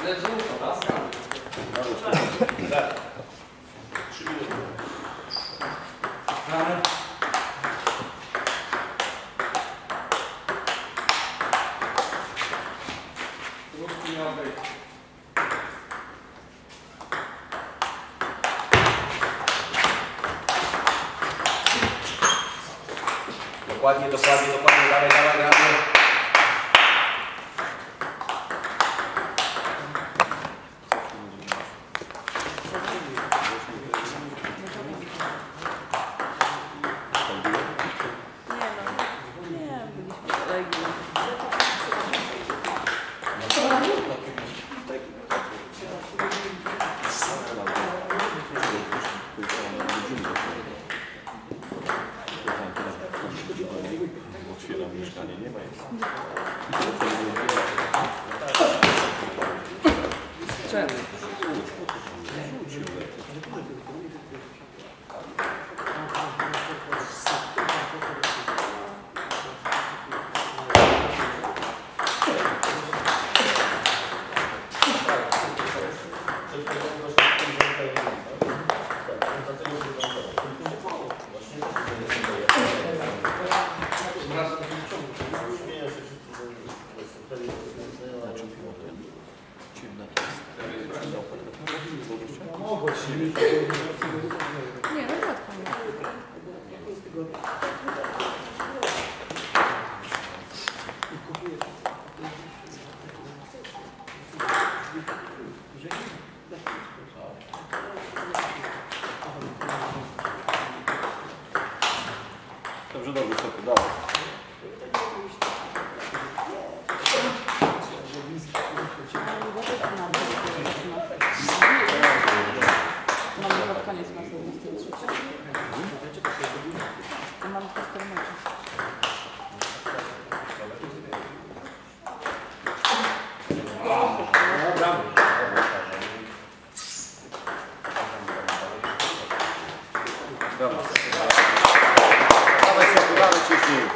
Dokładnie, dawaj, gramy. Otwieram mieszkanie, nie ma Nie, no łatwo. Dobrze, dobrze, co dawaj. Mamy pod koniec masu mamy po stermecie. Dawaj sobie, dawaj ciśnij.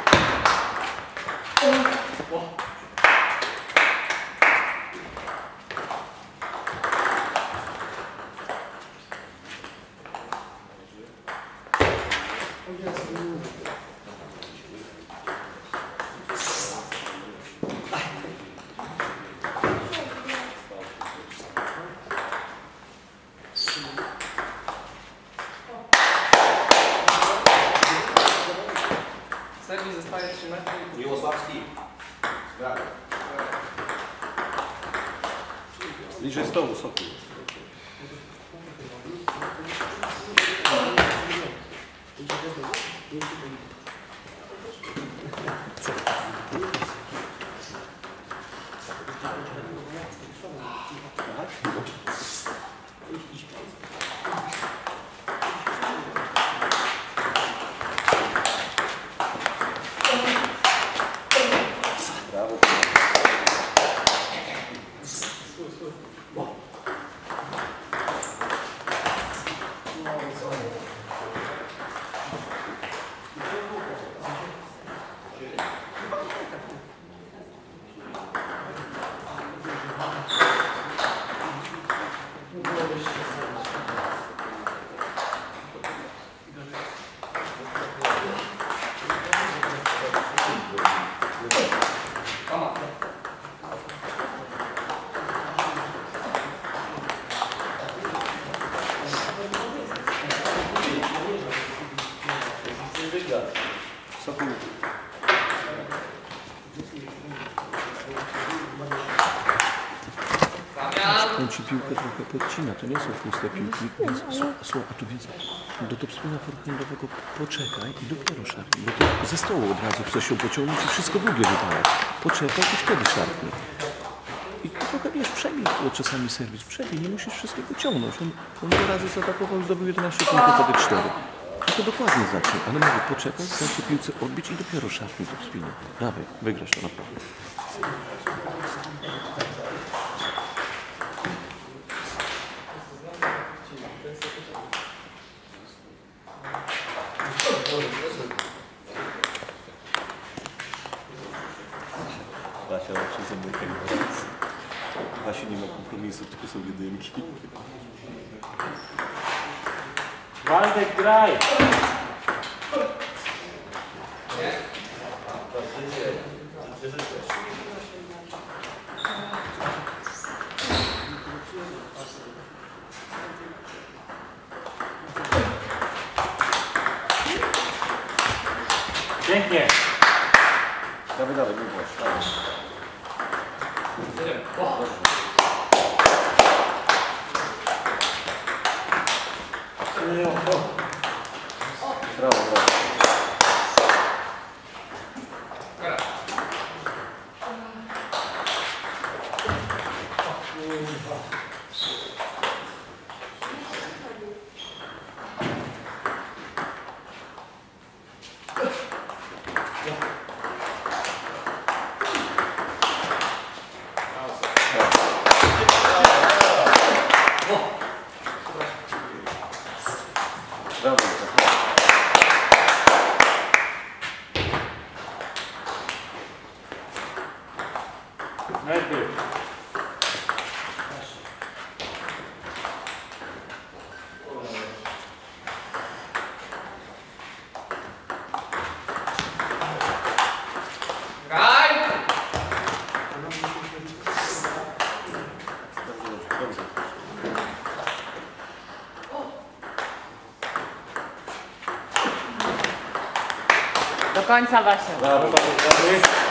Serwis zostaje 3 metry. Miłosławski. Brawo. Bliżej stołu, Sokół. Brawo. Sokół. On ci piłkę trochę podcina, to nie są puste piłki, więc a tu więc do topspina forehandowego poczekaj i dopiero szarpnij, bo to ze stołu od razu chcesz się pociągnąć i wszystko długie wypala. Poczekaj i wtedy szarpnij. I trochę wiesz, przebij czasami serwis, przebij, nie musisz wszystkiego ciągnąć. On 2 razy zaatakował i zdobył 11 punktów, wtedy 4. No to dokładnie zacznij, ale mówię, poczekaj, daj się piłce odbić i dopiero szarpnij topspina. Dawaj, wygrasz to naprawdę. Basia oczy zamyka i Basiu nie ma kompromisu, tylko są jedynki. Waldek, graj! Pięknie! Dawaj, dawaj, nie bądź. Brawo, brawo. Brawo. Najpierw. Graj! Dobrze. Do końca właśnie. Brawo, brawo, brawo.